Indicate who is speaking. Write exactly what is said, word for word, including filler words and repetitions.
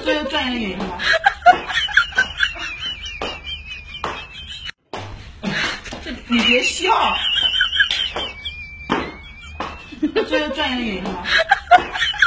Speaker 1: 最后转一个圆是吧？这你别笑，最后转一个圆是吧？